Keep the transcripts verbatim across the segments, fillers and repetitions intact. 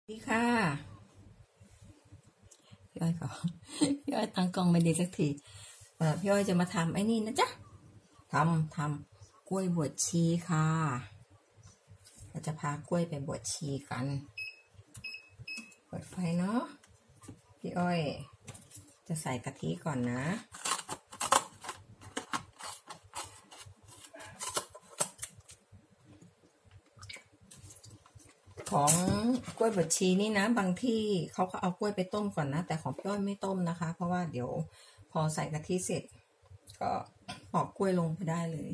ดีค่ะพี่อ้อยก็พี่อ้อยตั้งกล้องไม่ดีสักทีเออพี่อ้อยจะมาทำไอ้นี่นะจ๊ะทำทำกล้วยบวชชีค่ะเราจะพากล้วยไปบวชชีกันเปิดไฟเนาะพี่อ้อยจะใส่กะทิก่อนนะของกล้วยบดชีนี่นะบางที่เขาก็เอากล้วยไปต้มก่อนนะแต่ของพี่อ้อยไม่ต้มนะคะเพราะว่าเดี๋ยวพอใส่กะทิเสร็จก็ปอกกล้วยลงไปได้เลย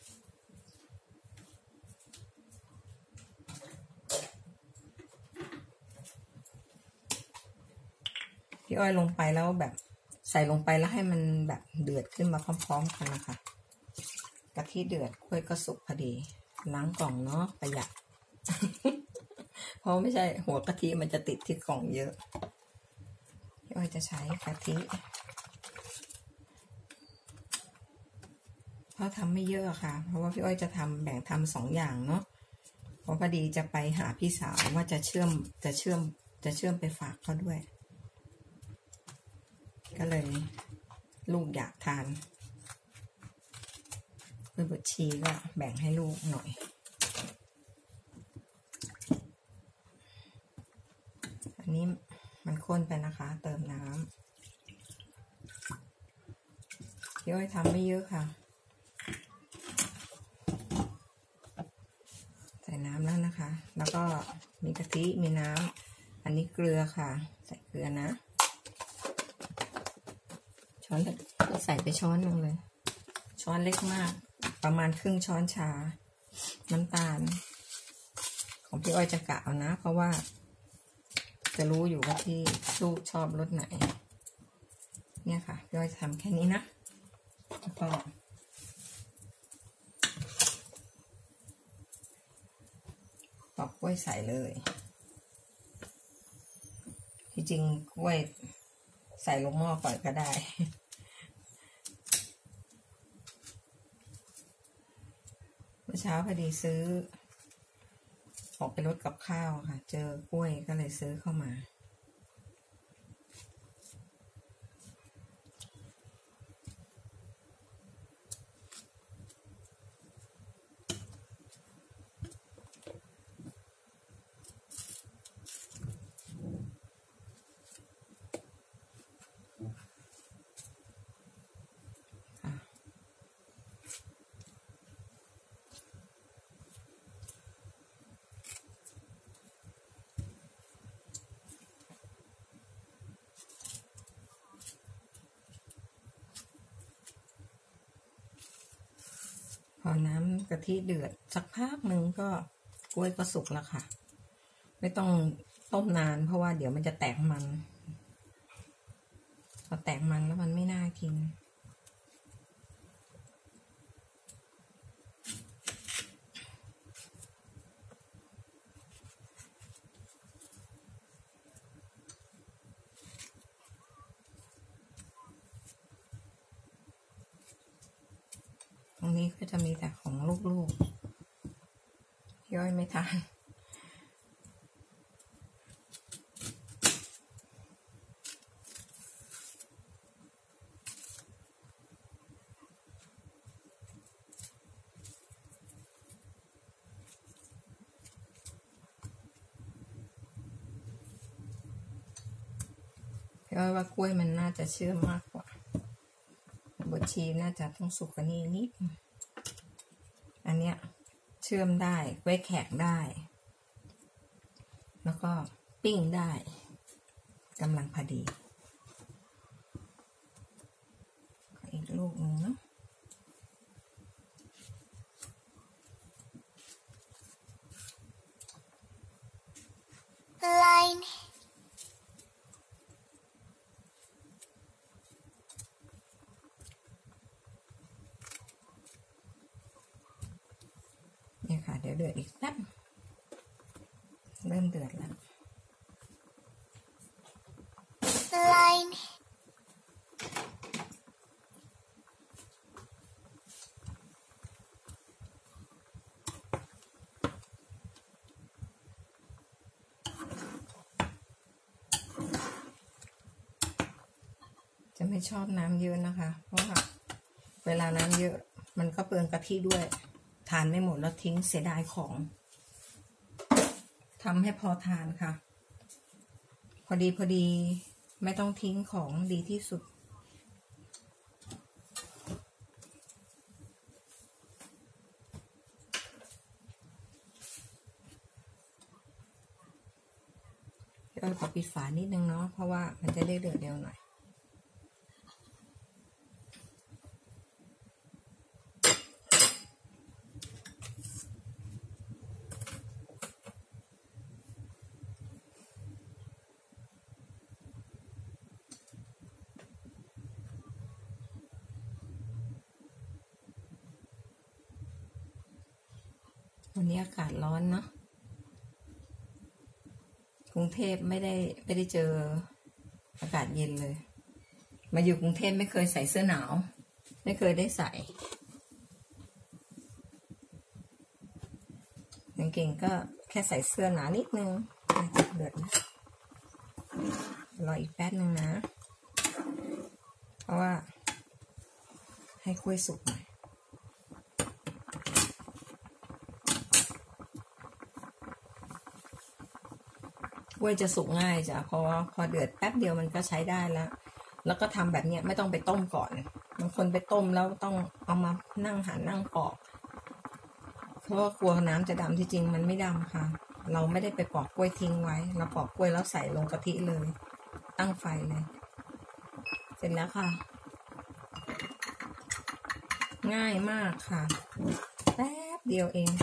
พี่อ้อยลงไปแล้วแบบใส่ลงไปแล้วให้มันแบบเดือดขึ้นมาพร้อมๆกันนะคะกะทิเดือดกล้วยก็สุกพอดีล้างกล่องเนาะประหยัด เพราะไม่ใช่หัวกะทิมันจะติดที่กล่องเยอะพี่อ้อยจะใช้กะทิเพราะทำไม่เยอะค่ะเพราะว่าพี่อ้อยจะทำแบ่งทำสองอย่างเนาะเพราะพอดีจะไปหาพี่สาวว่าจะเชื่อมจะเชื่อมจะเชื่อมไปฝากเขาด้วยก็เลยลูกอยากทานกล้วยบดชีก็แบ่งให้ลูกหน่อยอันนี้มันข้นไปนะคะเติมน้ำพี่อ้อยทำไม่เยอะค่ะใส่น้ำแล้วนะคะแล้วก็มีกะทิมีน้ำอันนี้เกลือค่ะใส่เกลือนะช้อนใส่ไปช้อนหนึ่งเลยช้อนเล็กมากประมาณครึ่งช้อนชาน้ำตาลของพี่อ้อยจะกะเอานะเพราะว่าจะรู้อยู่ว่าที่ลูกชอบรสไหนเนี่ยค่ะพี่อ้อยจะทำแค่นี้นะแล้วก็ปอกกล้วยใส่เลยที่จริงกล้วยใส่ลงหม้อก่อนก็ได้เมื่อเช้าพอดีซื้อออกไปรถกับข้าวค่ะเจอกล้วยก็เลยซื้อเข้ามาพอน้ำกะทิเดือดสักพักหนึ่งก็กล้วยก็สุกแล้วค่ะไม่ต้องต้มนานเพราะว่าเดี๋ยวมันจะแตกมันพอแตกมันแล้วมันไม่น่ากินตรงนี้ก็จะมีแต่ของลูกๆย่อยไม่ทานย่อยว่ากล้วยมันน่าจะเชื่อมมากกว่าบดชีน่าจะต้องสุกกว่านี้นิดอันเนี้ยเชื่อมได้กล้วยแขกได้แล้วก็ปิ้งได้กำลังพอดีอีกลูกนึงเนาะ Line เนี่ยค่ะเดี๋ยวเดือดอีกแป๊บเริ่มเดือดแล้ว Line จะไม่ชอบน้ำเยอะนะคะ เพราะว่าเวลาน้ำเยอะมันก็เปลืองกะทิด้วยทานไม่หมดแล้วทิ้งเสียดายของทำให้พอทานค่ะพอดีพอดีไม่ต้องทิ้งของดีที่สุดเราขอปิดฝานิดนึงเนาะเพราะว่ามันจะได้เดือดเร็วหน่อยวันนี้อากาศร้อนเนาะกรุงเทพไม่ได้ไม่ได้เจออากาศเย็นเลยมาอยู่กรุงเทพไม่เคยใส่เสื้อหนาวไม่เคยได้ใส่เก่งๆก็แค่ใส่เสื้อหนานิดนึงจะเดือดนะรออีกแป๊บนึงนะเพราะว่าให้กล้วยสุกหน่อยกล้วยจะสุกง่ายจ้ะเพราะว่าพอเดือดแป๊บเดียวมันก็ใช้ได้แล้วแล้วก็ทำแบบนี้ไม่ต้องไปต้มก่อนบางคนไปต้มแล้วต้องเอามานั่งหั่นนั่งปอกเพราะว่ากลัวน้ำจะดำที่จริงมันไม่ดำค่ะเราไม่ได้ไปปอกกล้วยทิ้งไว้เราปอกกล้วยแล้วใส่ลงกะทิเลยตั้งไฟเลยเสร็จแล้วค่ะง่ายมากค่ะแป๊บเดียวเอง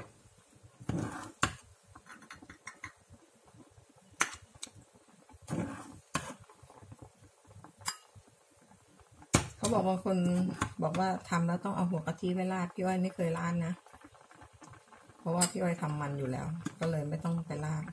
เขาบอกบางคนบอกว่าทำแล้วต้องเอาหัวกะทิไปราดพี่อ้อยไม่เคยราดนะเพราะว่าพี่อ้อยทำมันอยู่แล้วก็เลยไม่ต้องไปราด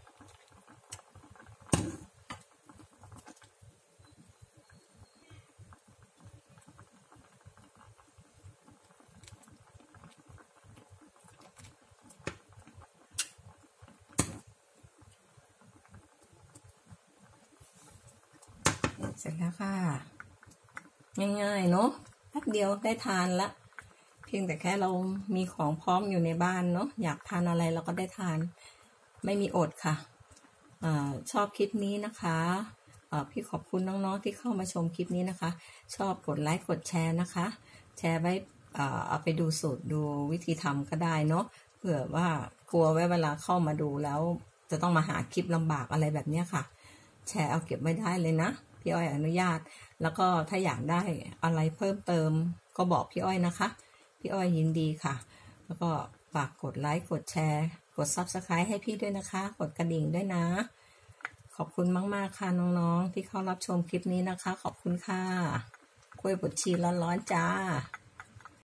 เสร็จแล้วค่ะง่ายๆเนาะแป๊บเดียวได้ทานละเพียงแต่แค่เรามีของพร้อมอยู่ในบ้านเนาะอยากทานอะไรเราก็ได้ทานไม่มีอดค่ะอ่าชอบคลิปนี้นะคะอ่าพี่ขอบคุณน้องๆที่เข้ามาชมคลิปนี้นะคะชอบกดไลค์กดแชร์นะคะแชร์ไว้อ่าเอาไปดูสูตรดูวิธีทำก็ได้เนาะเผื่อว่ากลัวไว้เวลาเข้ามาดูแล้วจะต้องมาหาคลิปลำบากอะไรแบบนี้ค่ะแชร์เอาเก็บไว้ได้เลยนะพี่อ้อยอนุญาตแล้วก็ถ้าอยากได้อะไรเพิ่มเติมก็บอกพี่อ้อยนะคะพี่อ้อยยินดีค่ะแล้วก็ฝากกดไลค์กดแชร์กด ซับสไครบ์ ให้พี่ด้วยนะคะกดกระดิ่งด้วยนะขอบคุณมากๆค่ะน้องๆที่เข้ารับชมคลิปนี้นะคะขอบคุณค่ะกล้วยบดชีร้อนๆจ้า